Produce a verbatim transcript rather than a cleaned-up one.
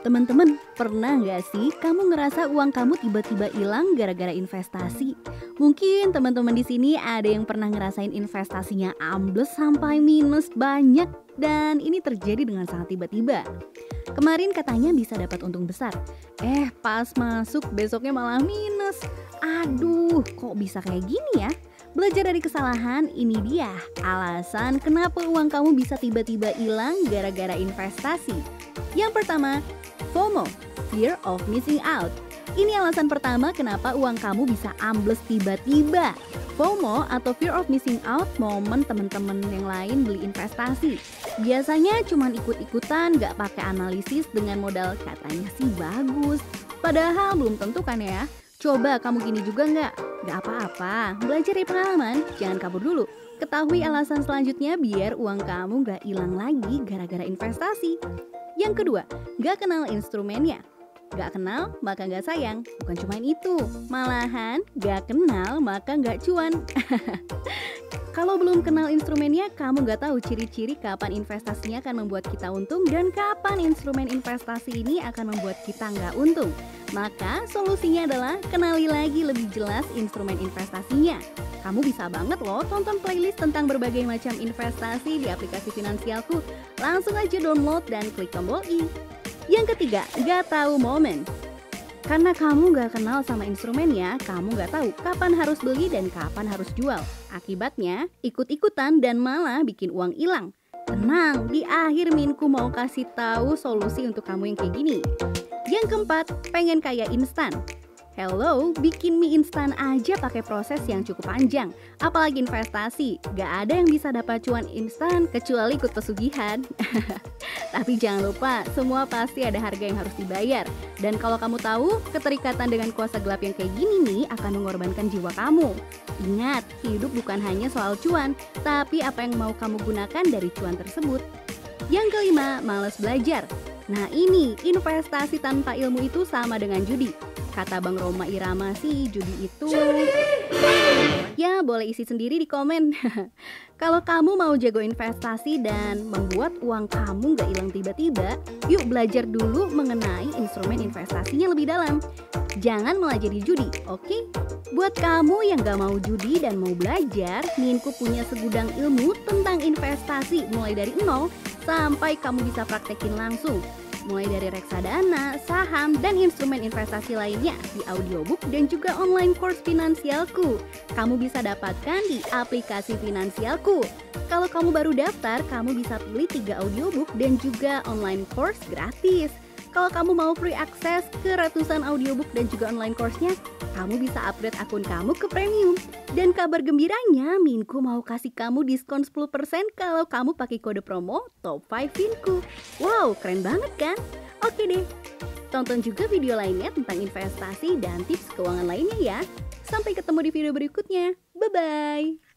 Teman-teman, pernah nggak sih kamu ngerasa uang kamu tiba-tiba hilang gara-gara investasi? Mungkin teman-teman di sini ada yang pernah ngerasain investasinya ambles sampai minus banyak dan ini terjadi dengan sangat tiba-tiba. Kemarin katanya bisa dapat untung besar, eh pas masuk besoknya malah minus. Aduh, kok bisa kayak gini ya? Belajar dari kesalahan, ini dia alasan kenapa uang kamu bisa tiba-tiba hilang gara-gara investasi. Yang pertama, FOMO, Fear of Missing Out. Ini alasan pertama kenapa uang kamu bisa ambles tiba-tiba. FOMO atau Fear of Missing Out momen teman-teman yang lain beli investasi. Biasanya cuma ikut-ikutan, gak pakai analisis dengan modal katanya sih bagus. Padahal belum tentu kan ya. Coba kamu gini juga nggak? Nggak apa-apa, belajar dari pengalaman, jangan kabur dulu. Ketahui alasan selanjutnya biar uang kamu nggak hilang lagi gara-gara investasi. Yang kedua, nggak kenal instrumennya. Nggak kenal maka nggak sayang, bukan cuma itu. Malahan nggak kenal maka nggak cuan. Kalau belum kenal instrumennya, kamu nggak tahu ciri-ciri kapan investasinya akan membuat kita untung dan kapan instrumen investasi ini akan membuat kita nggak untung. Maka solusinya adalah kenali lagi lebih jelas instrumen investasinya. Kamu bisa banget loh tonton playlist tentang berbagai macam investasi di aplikasi Finansialku. Langsung aja download dan klik tombol i. Yang ketiga, nggak tahu momen. Karena kamu gak kenal sama instrumennya, kamu gak tahu kapan harus beli dan kapan harus jual. Akibatnya, ikut-ikutan dan malah bikin uang hilang. Tenang, di akhir Minku mau kasih tahu solusi untuk kamu yang kayak gini. Yang keempat, pengen kaya instan. Hello, bikin mie instan aja pakai proses yang cukup panjang. Apalagi investasi, gak ada yang bisa dapat cuan instan kecuali ikut pesugihan. Tapi jangan lupa, semua pasti ada harga yang harus dibayar. Dan kalau kamu tahu, keterikatan dengan kuasa gelap yang kayak gini nih akan mengorbankan jiwa kamu. Ingat, hidup bukan hanya soal cuan, tapi apa yang mau kamu gunakan dari cuan tersebut. Yang kelima, malas belajar. Nah ini, investasi tanpa ilmu itu sama dengan judi. Kata Bang Roma Irama sih, judi itu... Ya, boleh isi sendiri di komen. Kalau kamu mau jago investasi dan membuat uang kamu gak hilang tiba-tiba, yuk belajar dulu mengenai instrumen investasinya lebih dalam. Jangan malah jadi judi, oke? Okay? Buat kamu yang gak mau judi dan mau belajar, Minku punya segudang ilmu tentang investasi mulai dari nol sampai kamu bisa praktekin langsung. Mulai dari reksadana, saham, dan instrumen investasi lainnya di audiobook dan juga online course Finansialku. Kamu bisa dapatkan di aplikasi Finansialku. Kalau kamu baru daftar, kamu bisa pilih tiga audiobook dan juga online course gratis. Kalau kamu mau free akses ke ratusan audiobook dan juga online course-nya, kamu bisa upgrade akun kamu ke premium. Dan kabar gembiranya, Minku mau kasih kamu diskon sepuluh persen kalau kamu pakai kode promo Top lima Finku. Wow, keren banget kan? Oke deh, tonton juga video lainnya tentang investasi dan tips keuangan lainnya ya. Sampai ketemu di video berikutnya. Bye-bye!